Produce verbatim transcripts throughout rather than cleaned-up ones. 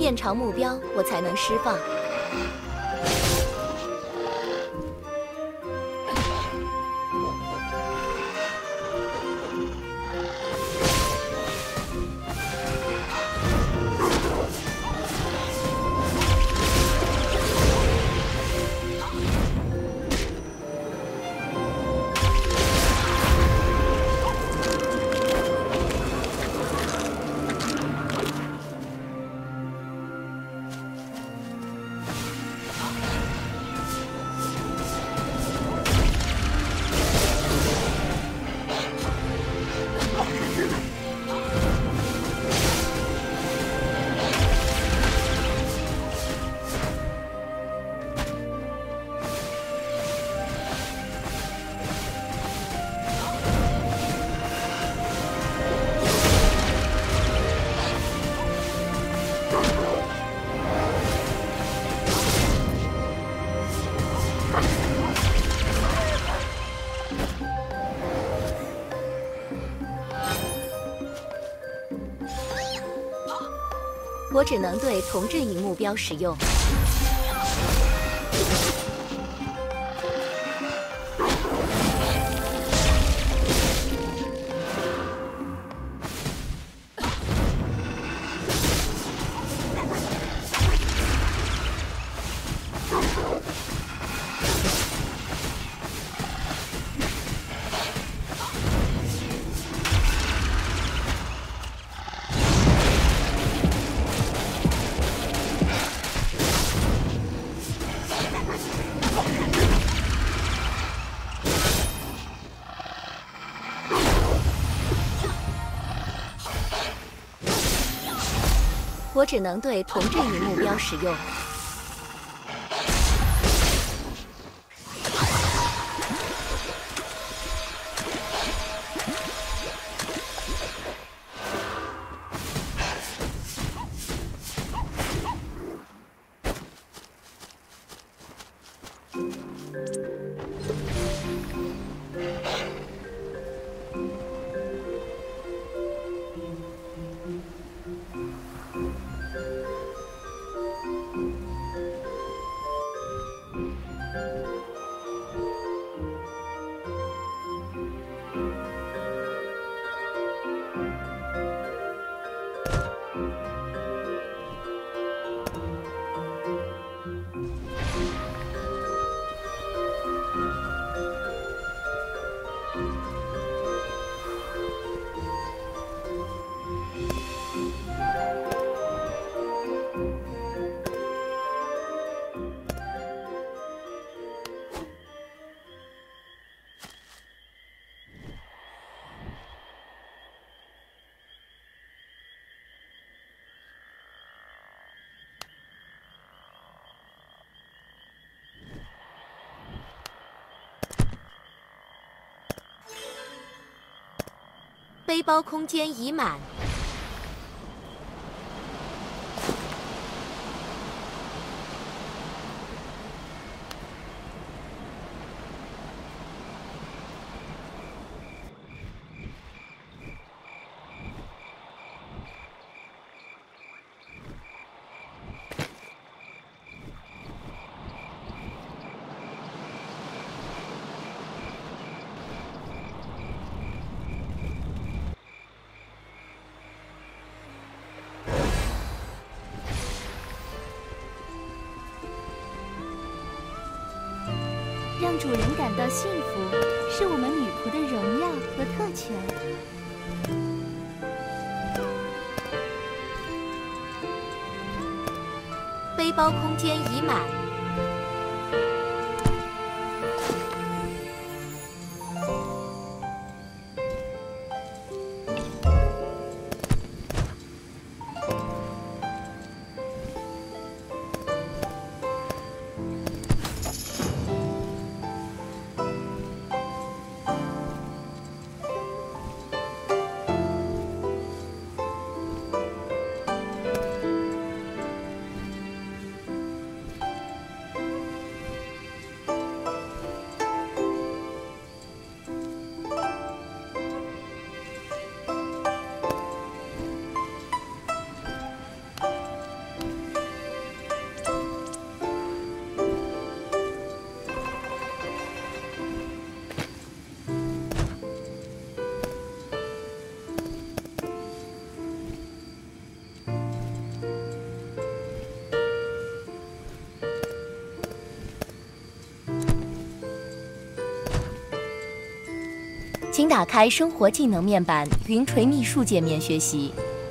面朝目标，我才能释放。 我只能对同阵营目标使用。我只能对同阵营目标使用。背包空间已满。 让主人感到幸福，是我们女仆的荣耀和特权。 背包空间已满。 请打开生活技能面板云垂秘术界面学习。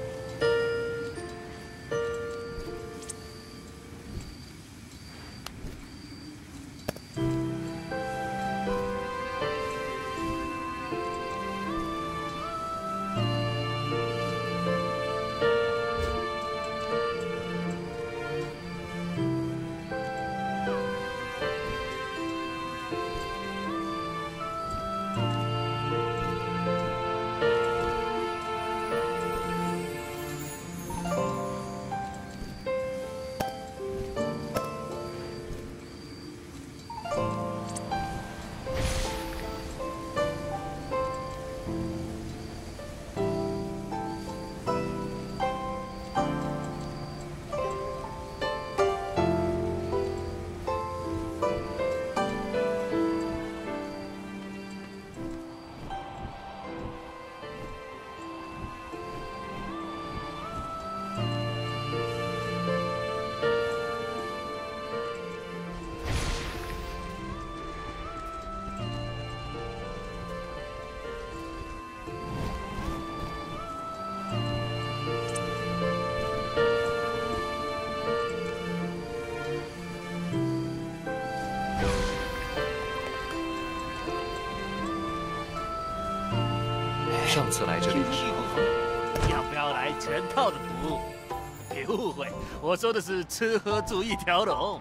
上次来这里的时候， 要不要来全套的服务？别误会，我说的是吃喝住一条龙。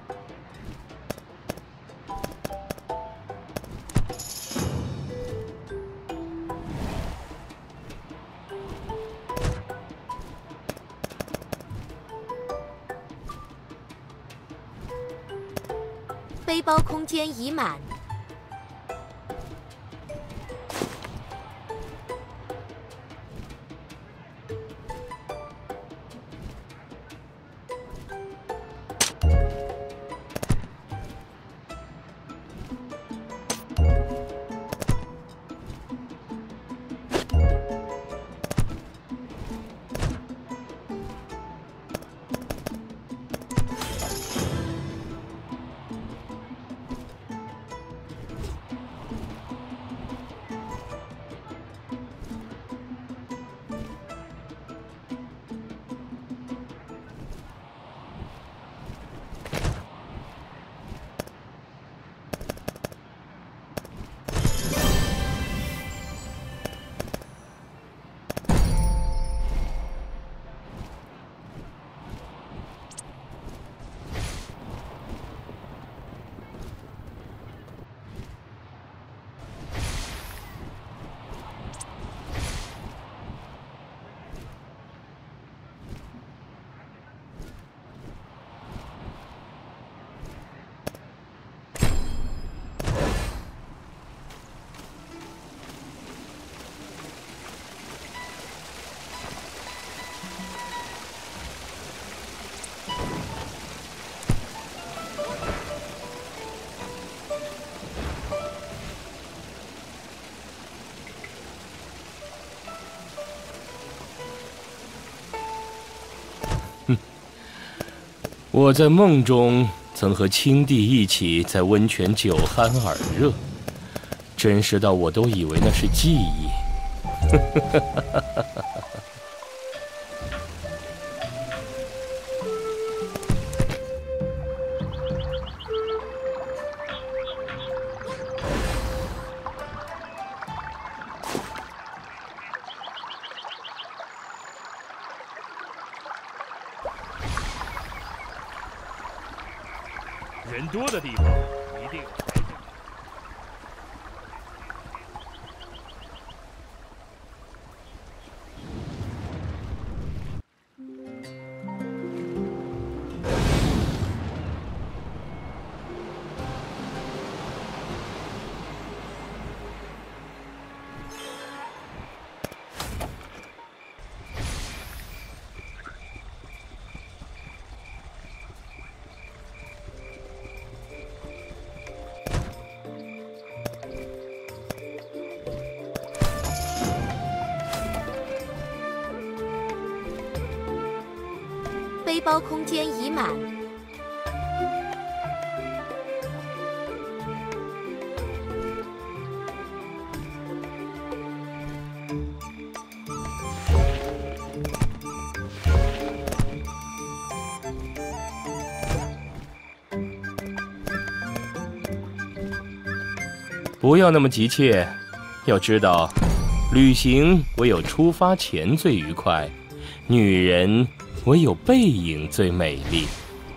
背包空间已满。 我在梦中曾和青帝一起在温泉酒酣耳热，真实到我都以为那是记忆。 人多的地方一定。 背包空间已满。 不要那么急切，要知道，旅行唯有出发前最愉快，女人唯有背影最美丽。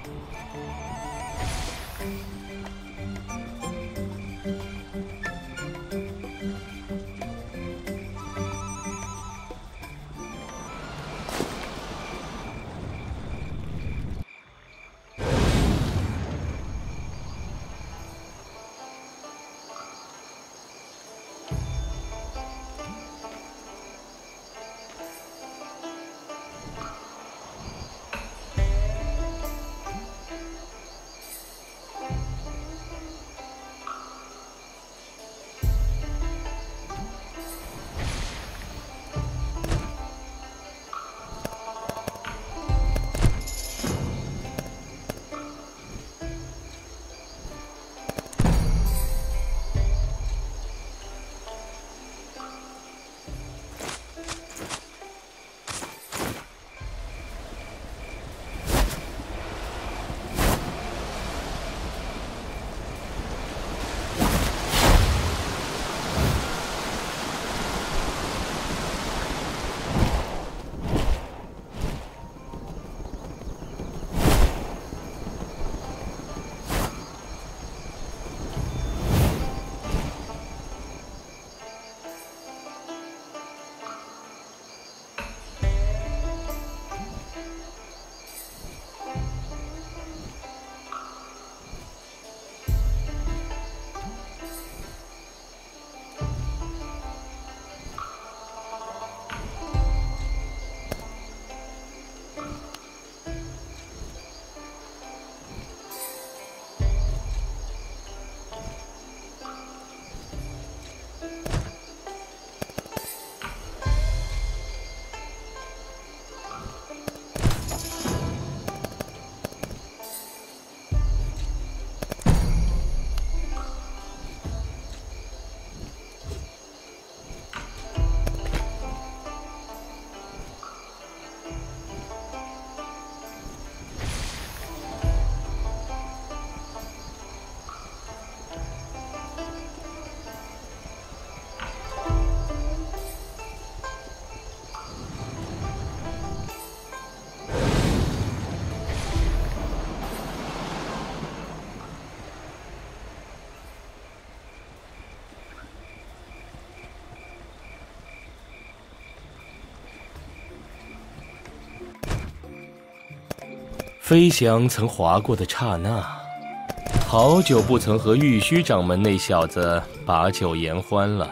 飞翔曾划过的刹那，好久不曾和玉虚掌门那小子把酒言欢了。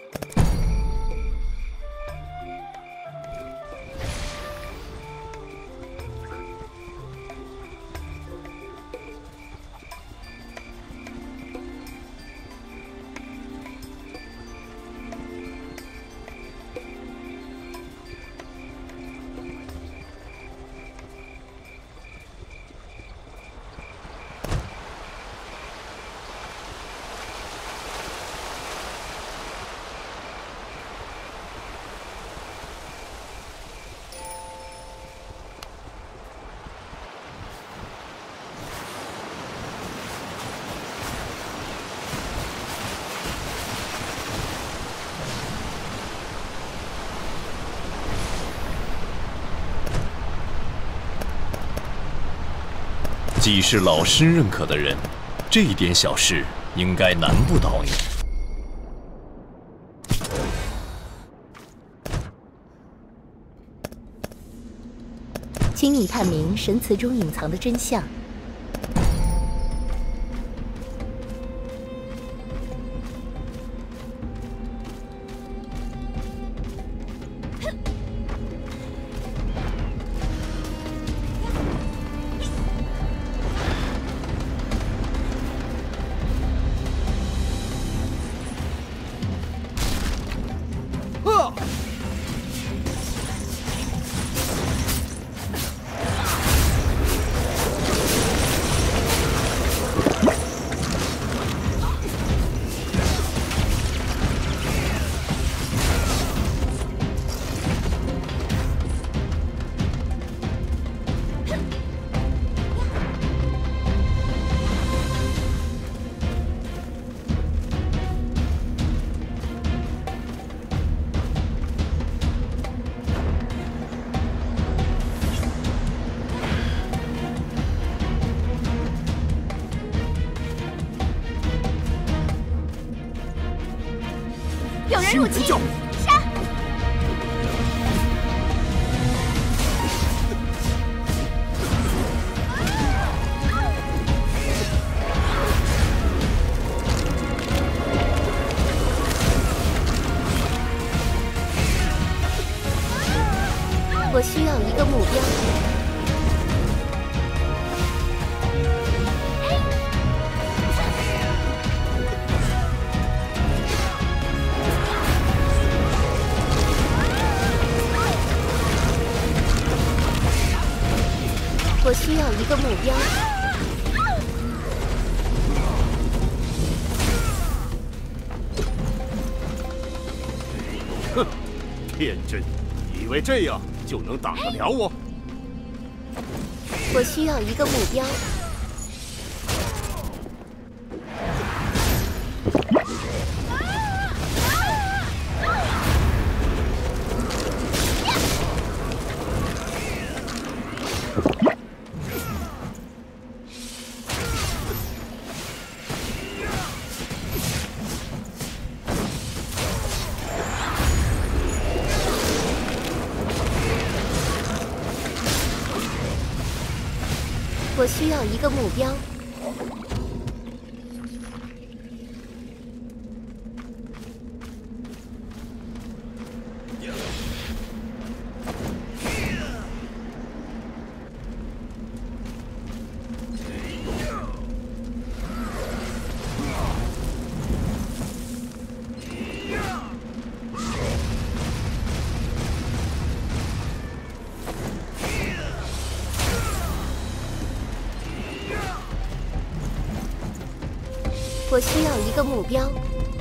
既是老师认可的人，这一点小事应该难不倒你。 请你探明神词中隐藏的真相。 入侵！杀！ 我需要一个目标。我需要一个目标。 哼，天真，以为这样就能打得了我？ 我需要一个目标。我需要一个目标。我需要一个目标。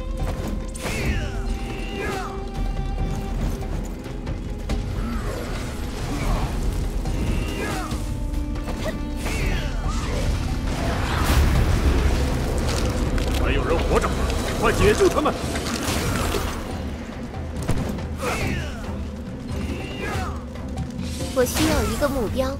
还有人活着，快解救他们！ 我需要一个目标。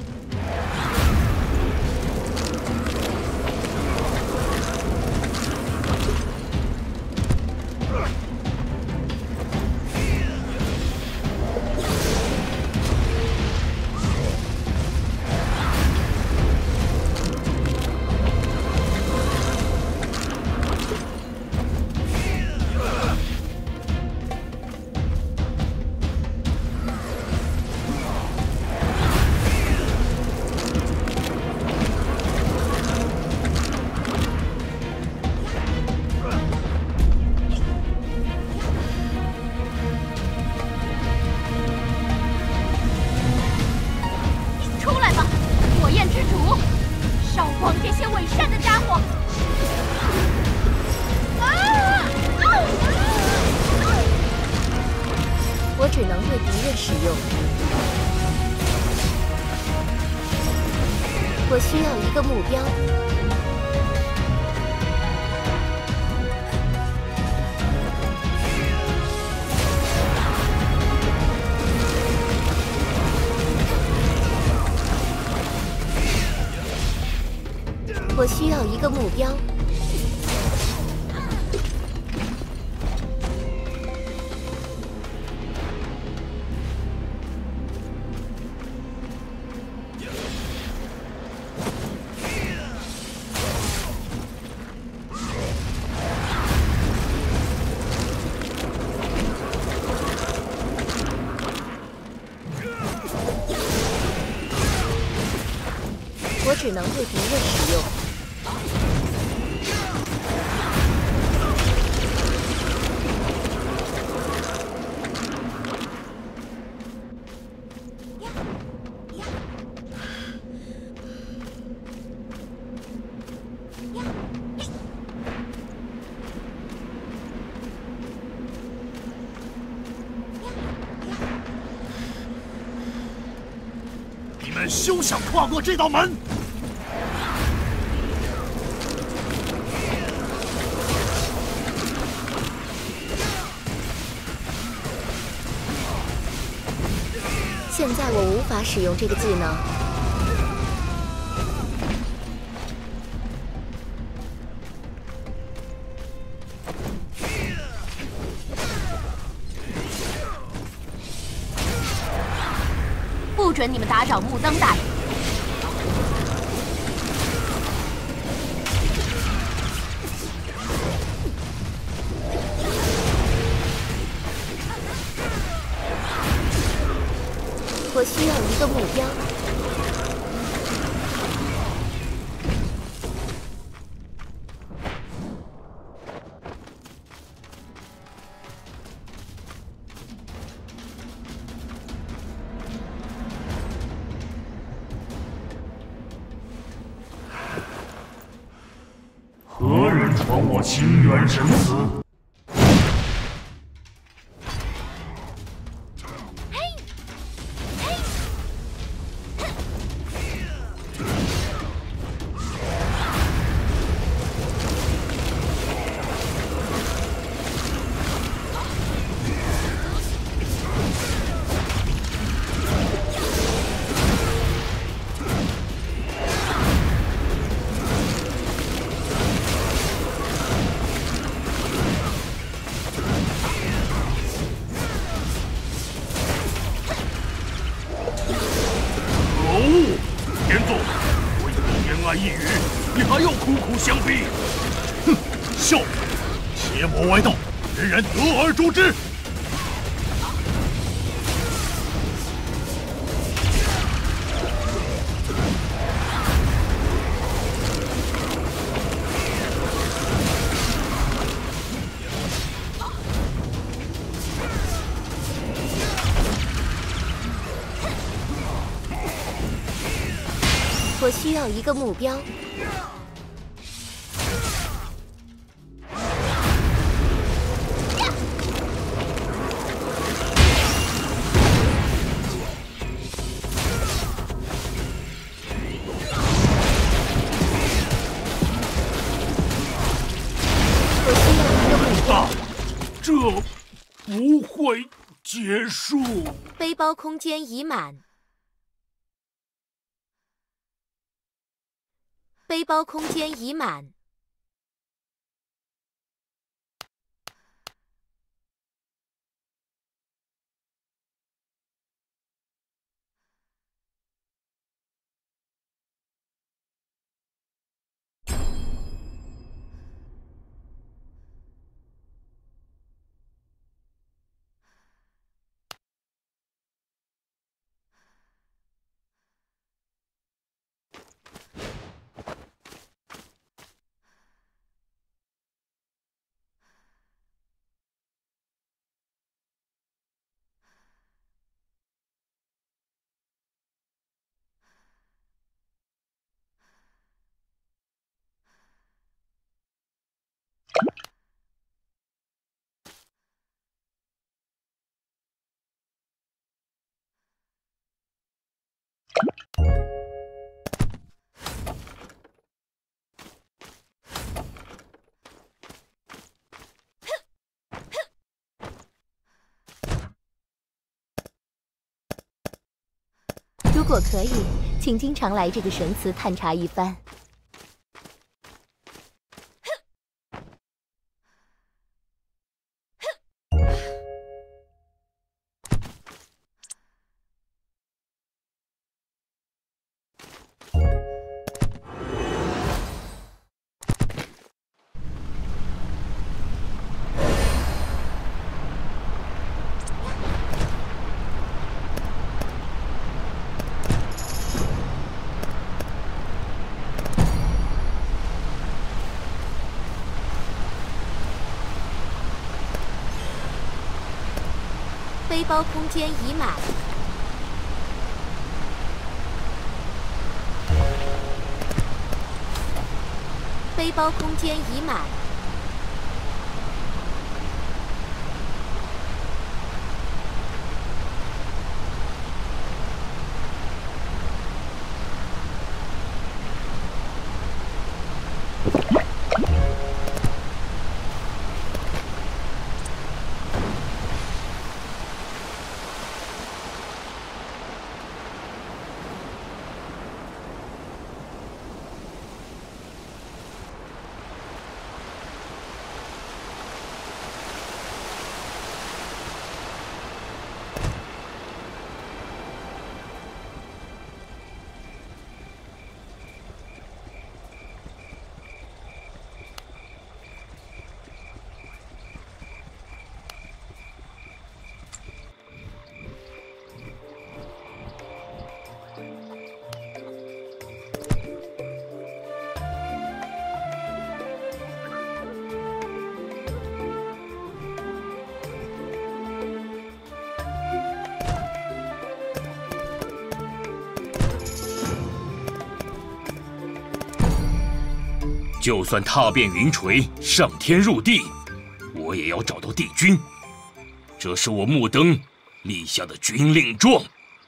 我只能对敌人使用。我需要一个目标。我需要一个目标。我只能对敌人使用。 你们休想跨过这道门！ 现在我无法使用这个技能。 不准你们打扰木登大人。我需要一个目标。 何人闯我清源神祠？ 你还要苦苦相逼？哼！笑话！邪魔歪道，人人得而诛之。 我需要一个目标。我需要一个目标。 这不会结束。 背包空间已满。背包空间已满。 如果可以，请经常来这个神祠探查一番。 背包空间已满。背包空间已满。 就算踏遍云锤，上天入地，我也要找到帝君。这是我木登立下的军令状。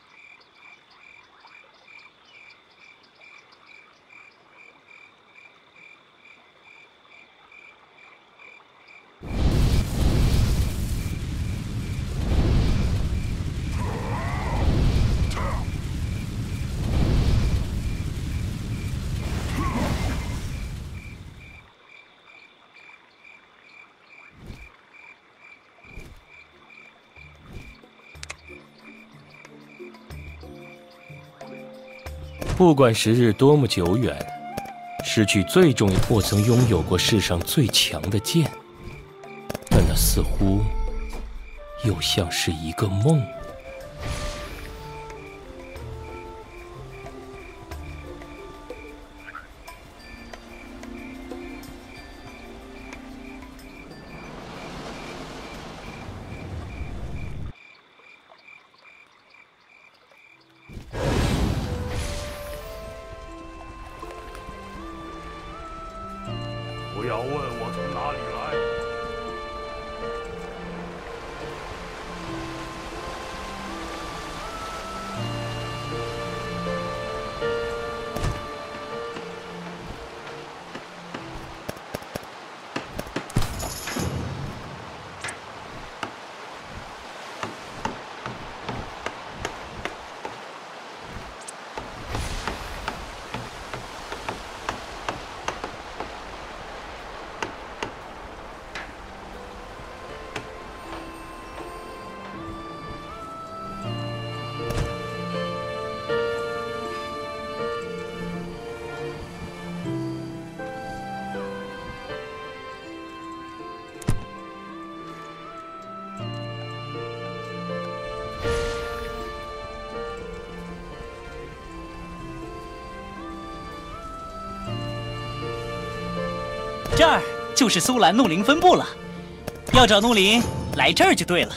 不管时日多么久远，失去最重要，我曾拥有过世上最强的剑，但那似乎又像是一个梦。 不要问我从哪里来。 这儿就是苏兰怒灵分部了，要找怒灵，来这儿就对了。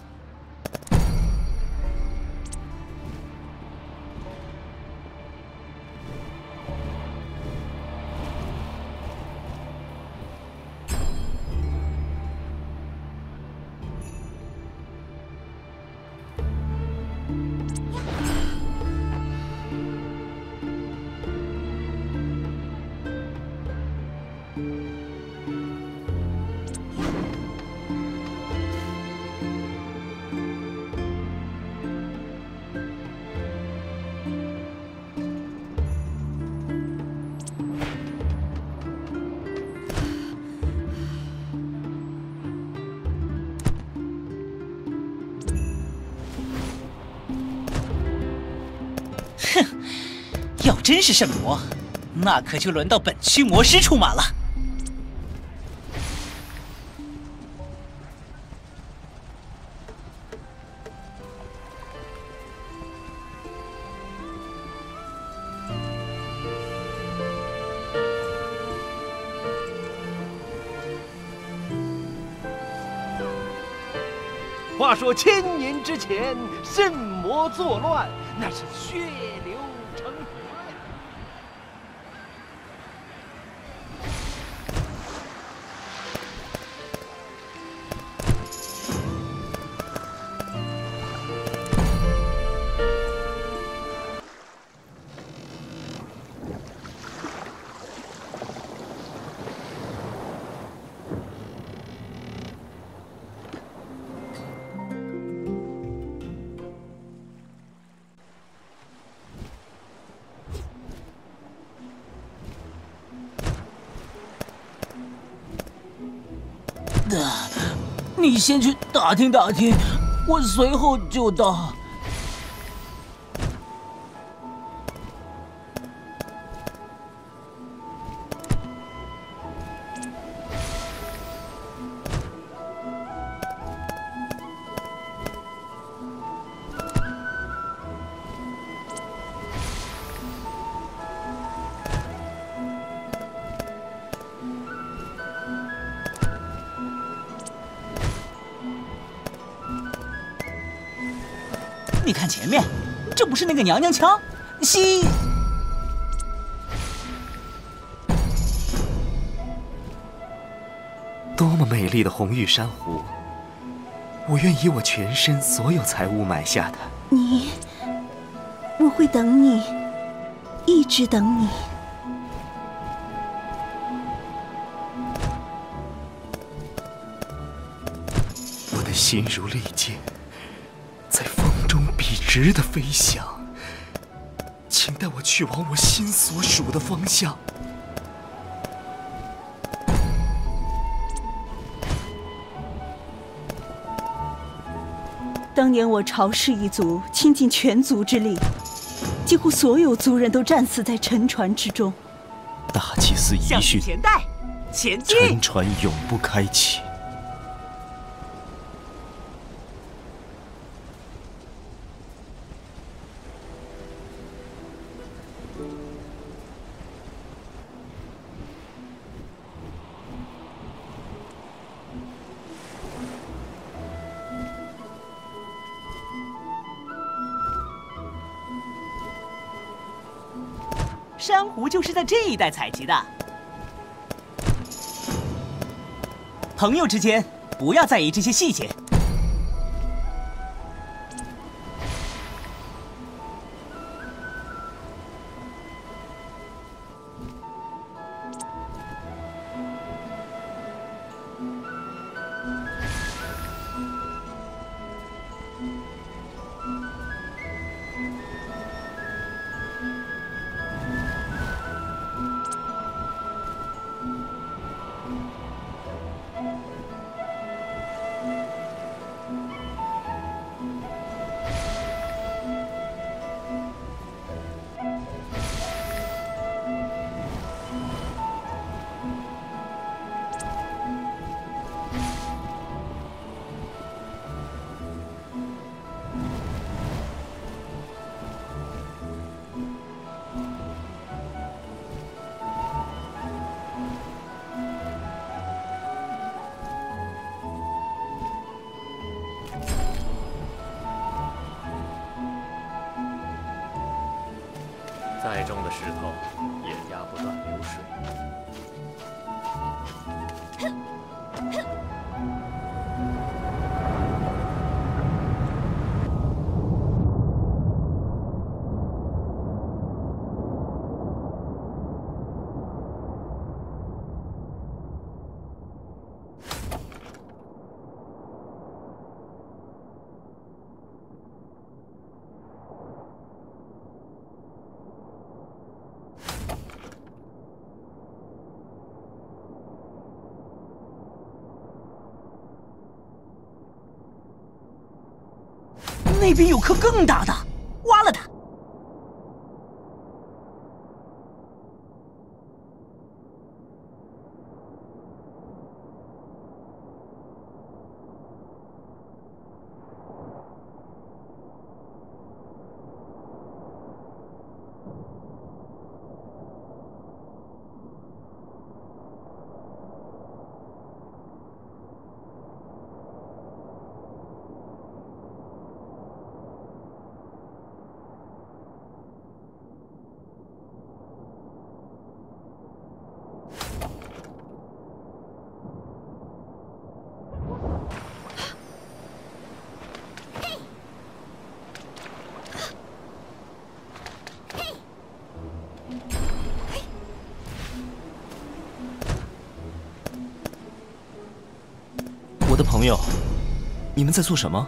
哼，要真是圣魔，那可就轮到本区魔师出马了。 话说千年之前，圣魔作乱，那是血流成河呀！ 你先去打听打听，我随后就到。你看前面，这不是那个娘娘腔？西。 多么美丽的红玉珊瑚！我愿以我全身所有财物买下它。 你，我会等你，一直等你。 我的心如利剑，在风中笔直地飞翔。请带我去往我心所属的方向。 当年我朝氏一族倾尽全族之力，几乎所有族人都战死在沉船之中。 大祭司遗训， 前带，前进！ 沉船永不开启。 珊瑚就是在这一带采集的。朋友之间不要在意这些细节。 再重的石头也压不断流水。 那边有颗更大的，挖了它。 我的朋友，你们在做什么？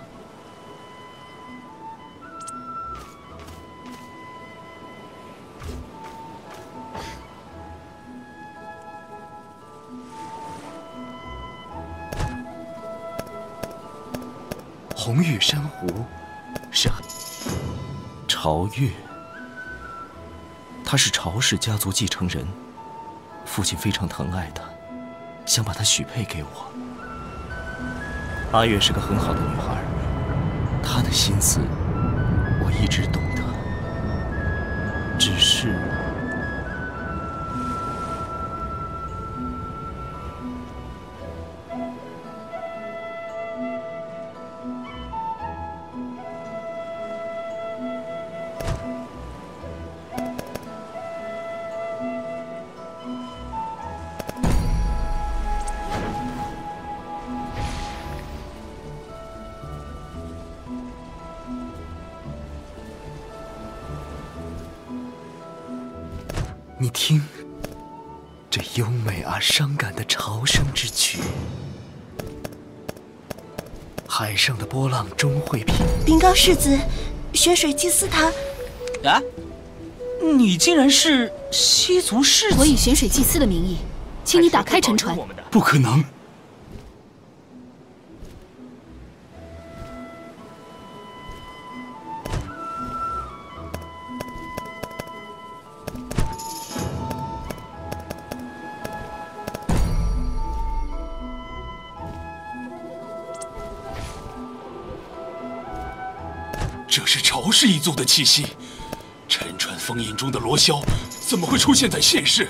红玉珊瑚，是朝月。他是朝氏家族继承人，父亲非常疼爱他，想把他许配给我。阿月是个很好的女孩，她的心思我一直懂得，只是…… 你听，这优美而伤感的朝生之曲。海上的波浪终会平。 禀告世子，雪水祭司他…… 啊！你竟然是西族世子？ 我以玄水祭司的名义，请你打开沉船。 不可能！ 这是仇氏一族的气息。沉船封印中的罗霄怎么会出现在现世？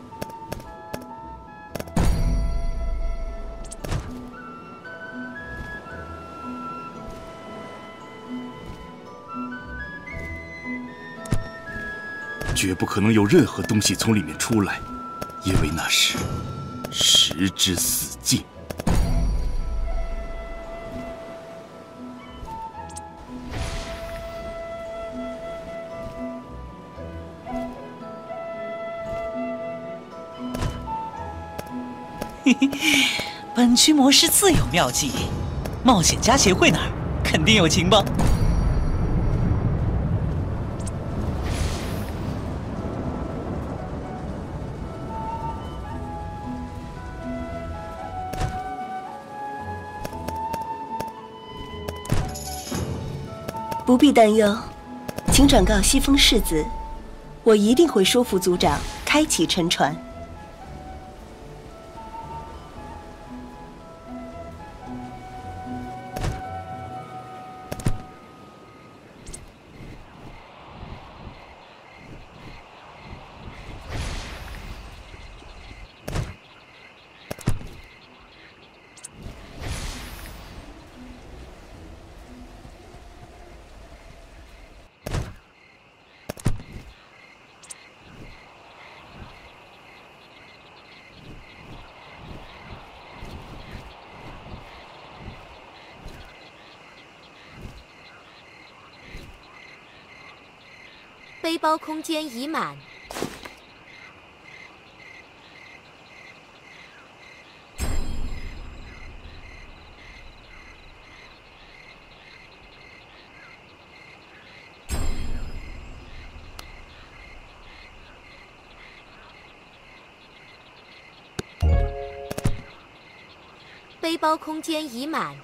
绝不可能有任何东西从里面出来，因为那是十之死境。 嘿嘿，本区魔师自有妙计，冒险家协会那儿肯定有情报。 不必担忧，请转告西风世子，我一定会说服族长开启沉船。 背包空间已满。背包空间已满。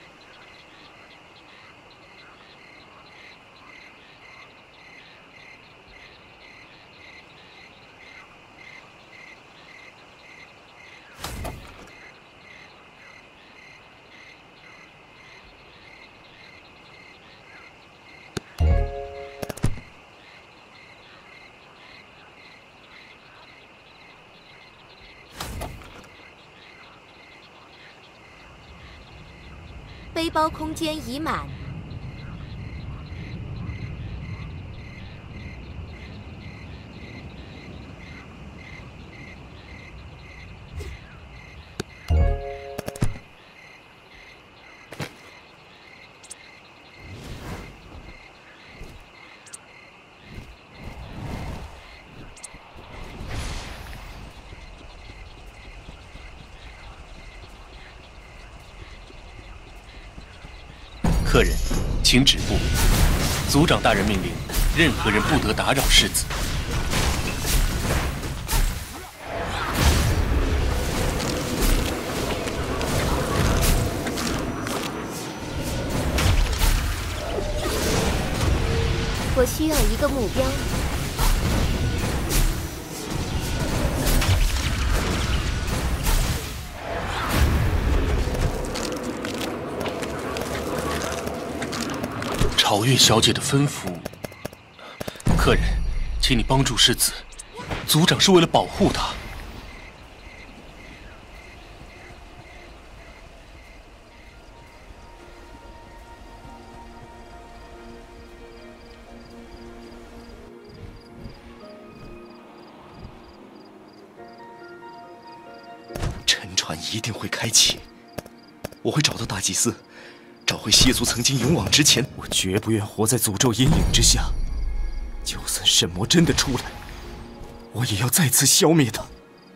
背包空间已满。 客人，请止步。族长大人命令，任何人不得打扰世子。 我需要一个目标。 朝月小姐的吩咐，客人，请你帮助世子。族长是为了保护他。 沉船一定会开启，我会找到大祭司。找回谢族曾经勇往直前，我绝不愿活在诅咒阴影之下。就算神魔真的出来， 我也要再次消灭他。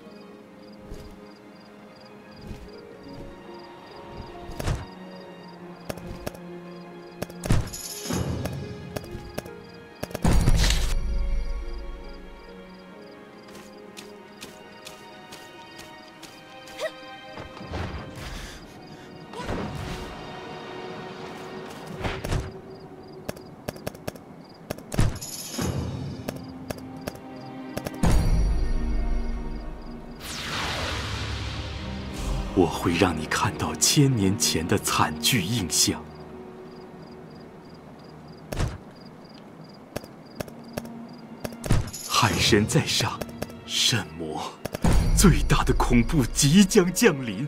我会让你看到千年前的惨剧印象。海神在上，圣魔，最大的恐怖即将降临。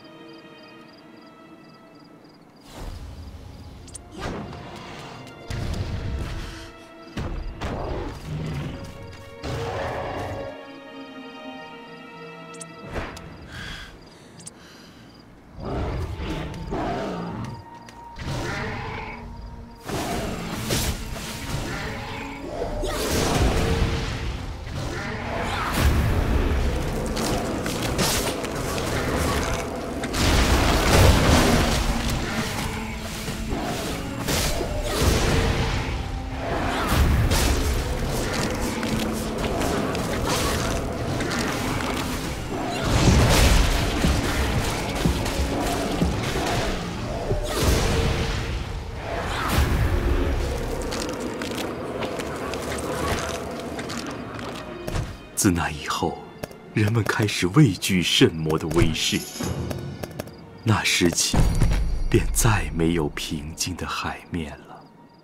自那以后，人们开始畏惧圣魔的威势。那时起，便再没有平静的海面了。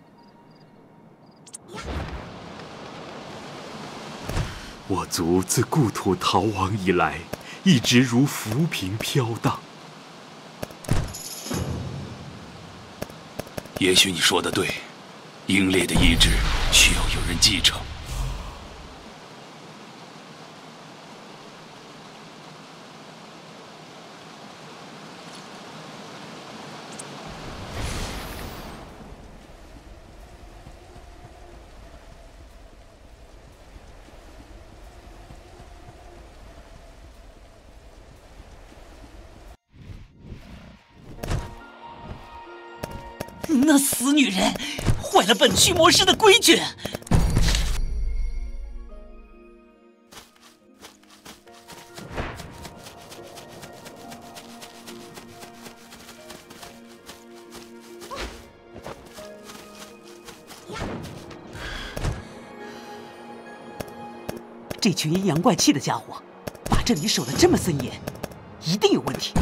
我族自故土逃亡以来，一直如浮萍飘荡。 也许你说的对，英烈的意志需要有人继承。 那死女人坏了本驱魔师的规矩。这群阴阳怪气的家伙，把这里守得这么森严，一定有问题。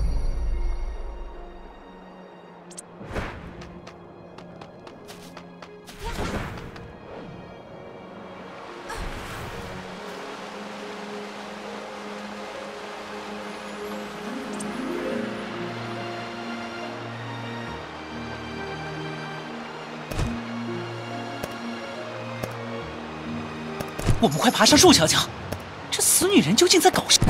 我们快爬上树瞧瞧，这死女人究竟在搞什么？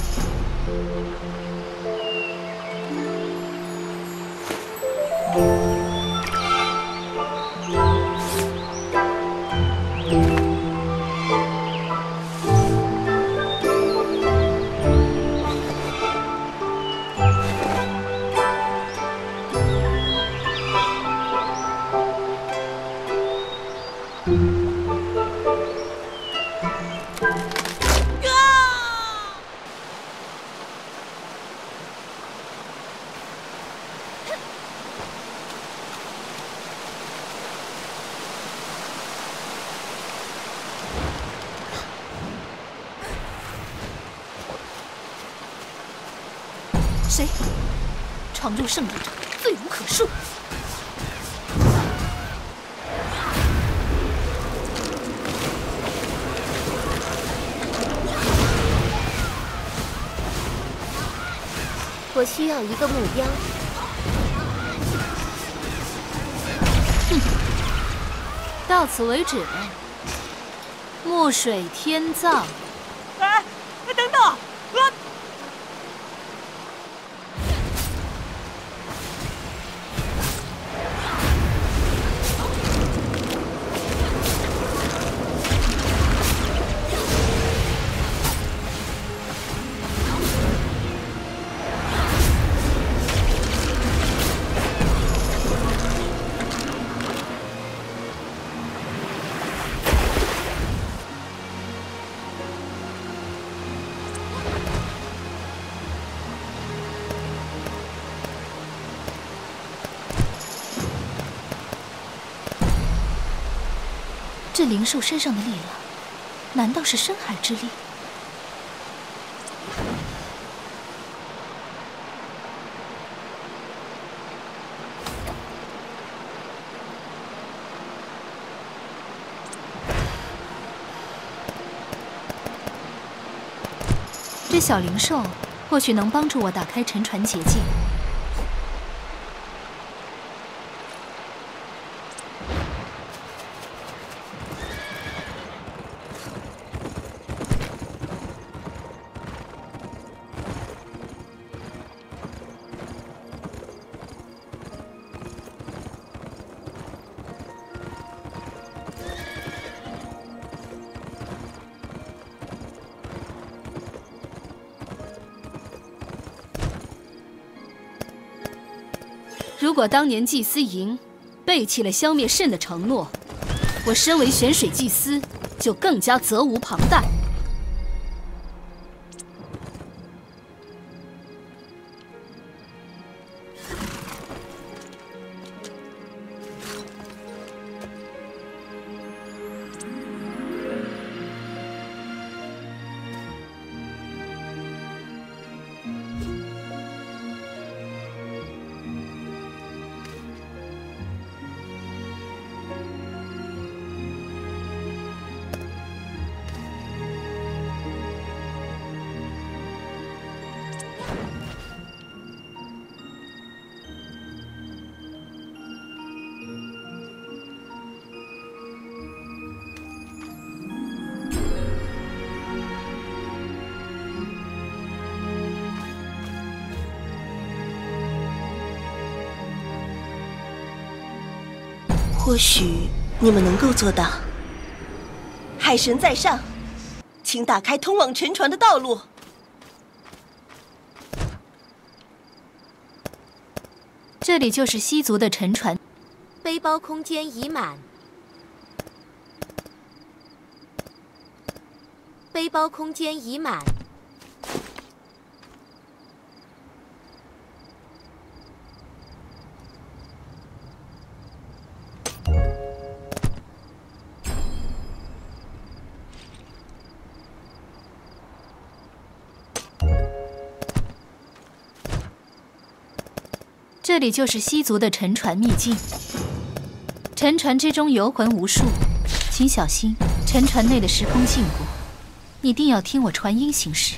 谁？常州圣主者，罪无可恕。 我需要一个目标。 哼，到此为止。木水天葬。 哎，等等！啊！ 这灵兽身上的力量，难道是深海之力？这小灵兽或许能帮助我打开沉船结界。 如果当年祭司营背弃了消灭肾的承诺，我身为玄水祭司就更加责无旁贷。 或许你们能够做到。海神在上，请打开通往沉船的道路。 这里就是西族的沉船， 背包空间已满。背包空间已满。 这里就是西族的沉船秘境。沉船之中游魂无数，请小心沉船内的时空禁锢，一定要听我传音行事。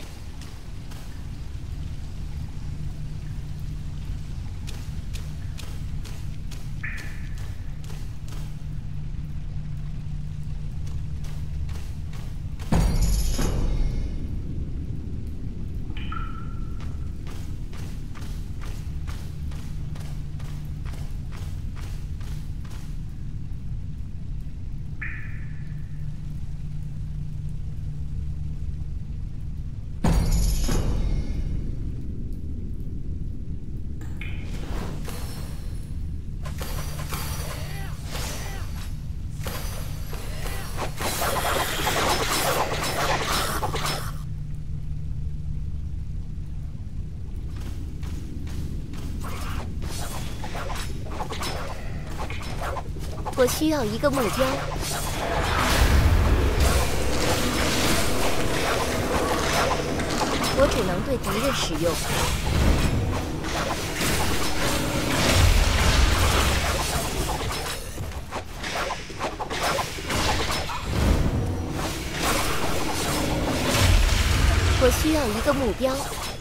我需要一个目标。我只能对敌人使用。我需要一个目标。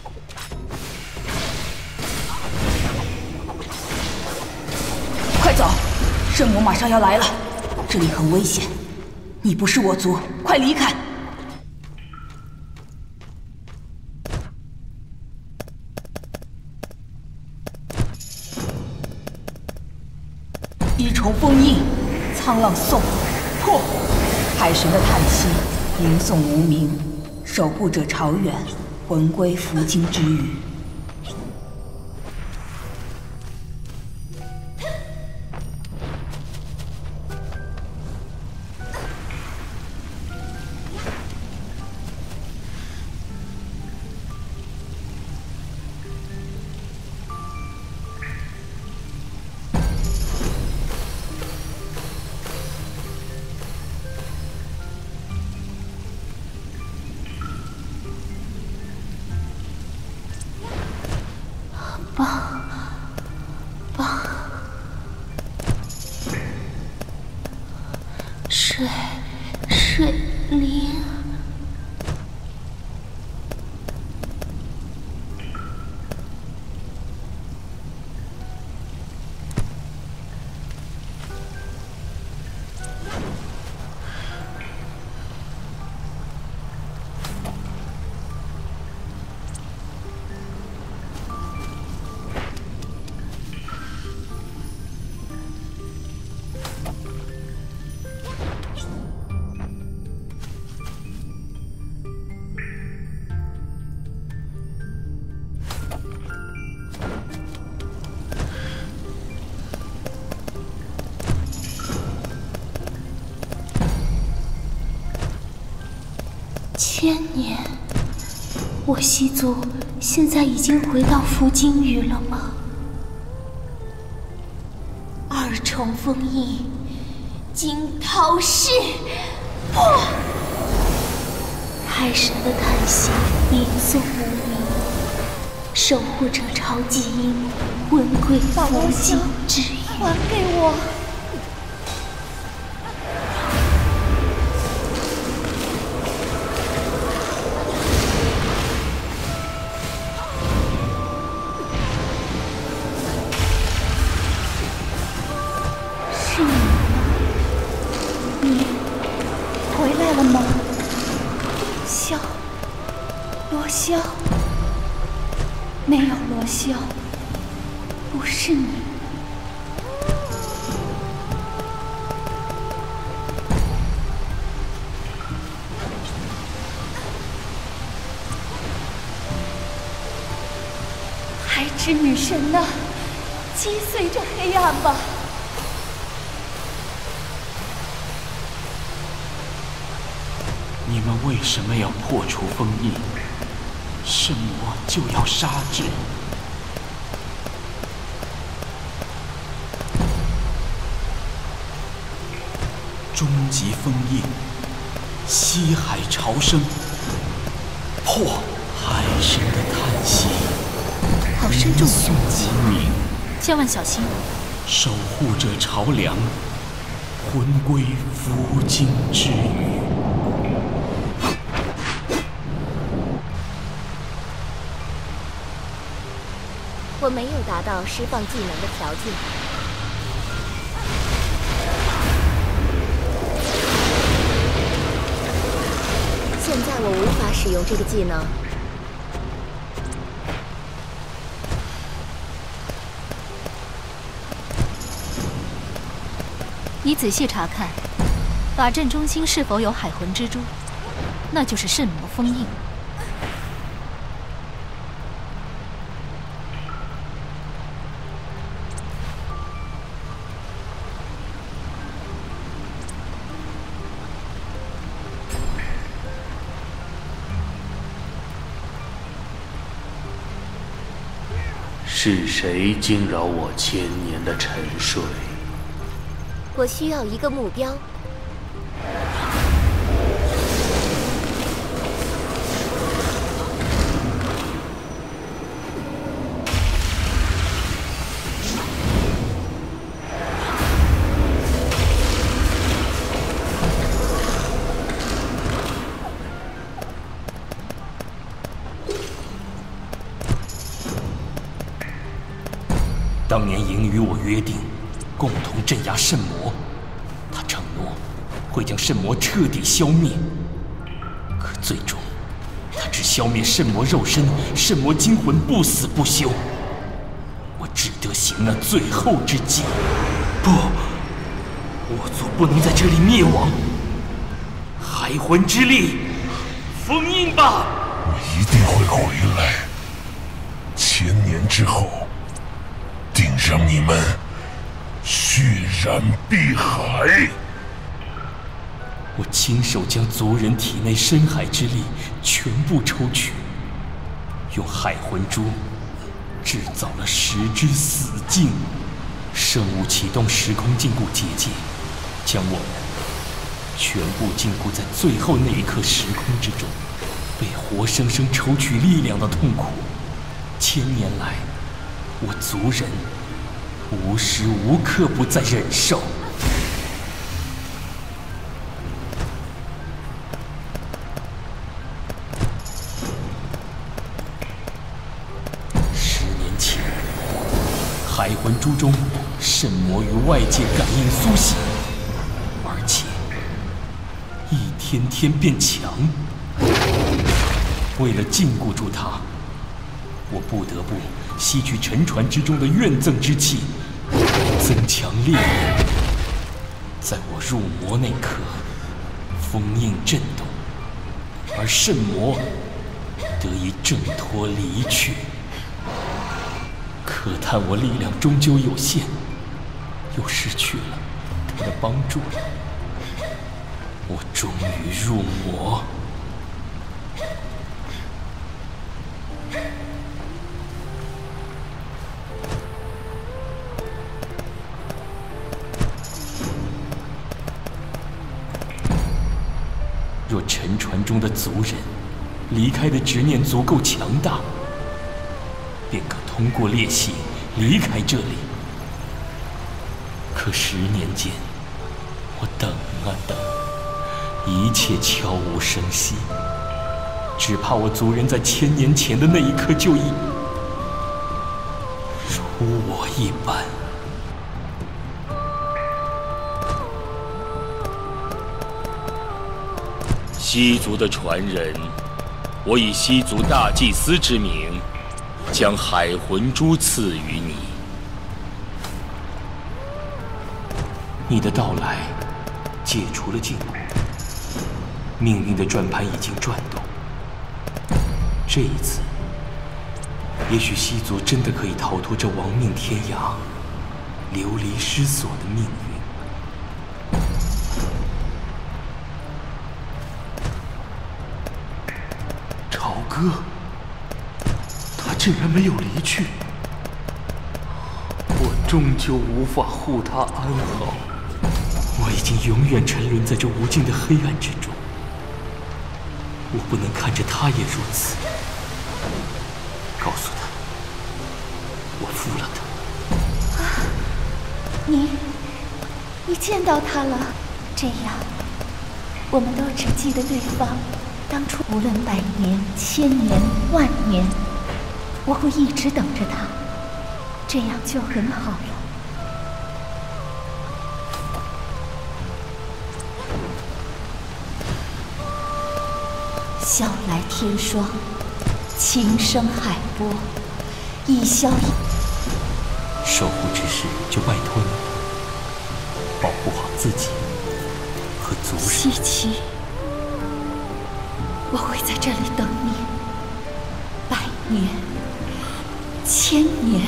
快走！圣魔马上要来了，这里很危险。你不是我族，快离开！一重封印，沧浪颂破，海神的叹息，吟诵无名，守护者朝远，魂归福京之域。 水灵。千年，我西族现在已经回到福金域了吗？二重封印，惊涛式破，海神的叹息吟诵无名，守护者朝基因，魂归佛境之域。还给我！萧，没有罗萧，不是你。海之女神呐，击碎这黑暗吧！ 你们为什么要破除封印？圣魔就要杀之。终极封印，西海潮生，破海神的叹息。 好深重的宋吉鸣， 千万小心！ 守护者朝梁，魂归福京之域。 我没有达到释放技能的条件。现在我无法使用这个技能。 你仔细查看，法阵中心是否有海魂之珠？那就是圣魔封印。 是谁惊扰我千年的沉睡？ 我需要一个目标。 当年莹与我约定，共同镇压圣魔。他承诺会将圣魔彻底消灭，可最终，他只消灭圣魔肉身，圣魔精魂不死不休。我只得行那最后之计。不，我族不能在这里灭亡。海魂之力，封印吧！ 我一定会回来。千年之后。定让你们血染碧海！ 我亲手将族人体内深海之力全部抽取，用海魂珠制造了十之死境。圣物启动时空禁锢结界，将我们全部禁锢在最后那一刻时空之中，被活生生抽取力量的痛苦，千年来。我族人无时无刻不在忍受。 海魂珠中圣魔与外界感应苏醒，而且一天天变强。为了禁锢住它，我不得不吸取沉船之中的怨憎之气，增强烈焰。在我入魔那刻，封印震动，而圣魔得以挣脱离去。可叹我力量终究有限，又失去了他的帮助，我终于入魔。若沉船中的族人离开的执念足够强大，便可通过裂隙离开这里。可十年间，我等啊等，一切悄无声息，只怕我族人在千年前的那一刻就已如我一般。 西族的传人，我以西族大祭司之名，将海魂珠赐予你。 你的到来，解除了禁锢，命运的转盘已经转动。这一次，也许西族真的可以逃脱这亡命天涯、流离失所的命运。 哥，他竟然没有离去，我终究无法护他安好。 我已经永远沉沦在这无尽的黑暗之中，我不能看着他也如此。告诉他，我负了他。 啊，你，你见到他了？这样，我们都只记得对方。当初无论百年、千年、万年，我会一直等着他，这样就很好了。笑来天霜，情深海波，一消一。 守护之事就拜托你，保护好自己和族人。 西岐。我会在这里等你，百年、千年。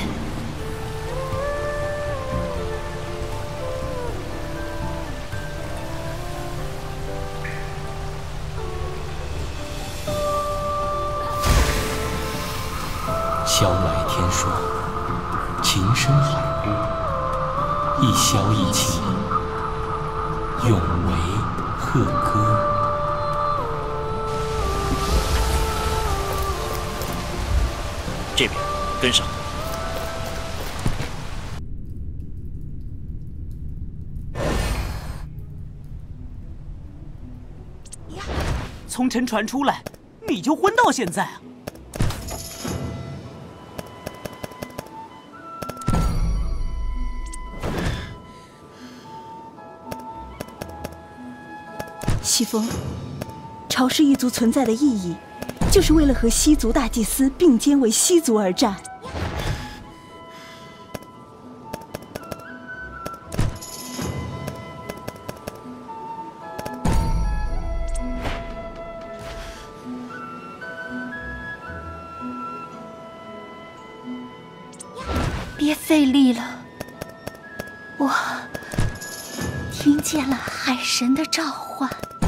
笑来天霜，情深海波，一箫一琴，永为贺歌。 这边，跟上。 从沉船出来，你就昏到现在啊！ 西风，朝氏一族存在的意义。就是为了和西族大祭司并肩为西族而战。 别费力了，我听见了海神的召唤。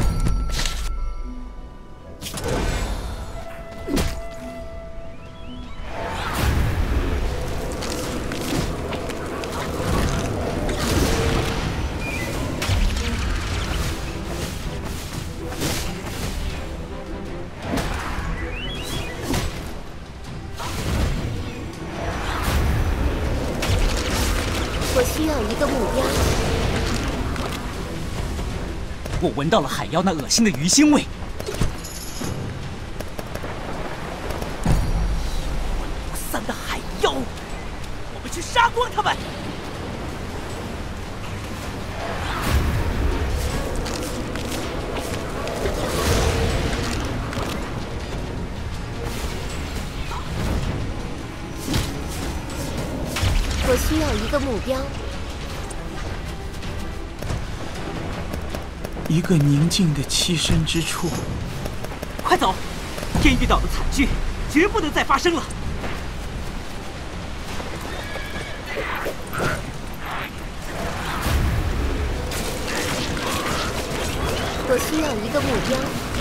我需要一个目标。 我闻到了海妖那恶心的鱼腥味。不散的海妖，我们去杀光他们！ 要一个目标。 一个宁静的栖身之处。 快走！天域岛的惨剧绝不能再发生了。 我需要一个目标。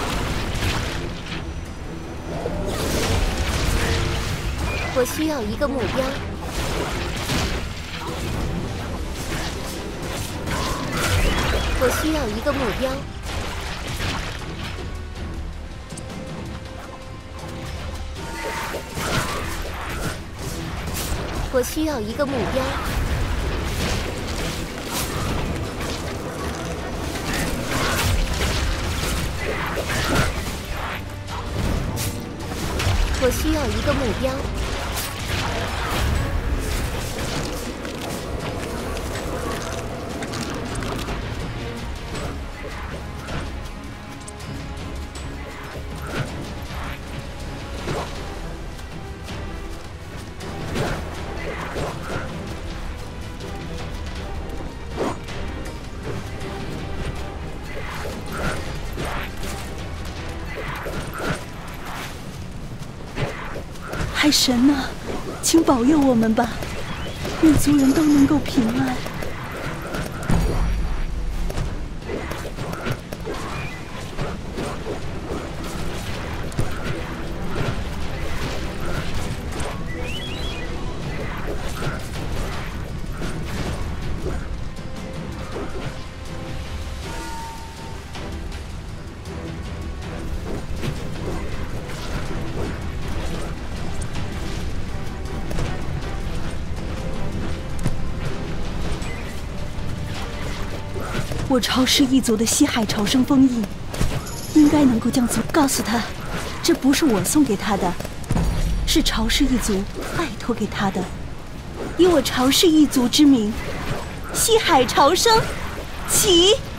我需要一个目标。我需要一个目标。我需要一个目标。我需要一个目标。 海神呐、啊，请保佑我们吧，愿族人都能够平安。我潮氏一族的西海潮生封印，应该能够将族告诉他，这不是我送给他的，是潮氏一族拜托给他的。以我潮氏一族之名，西海潮生，起！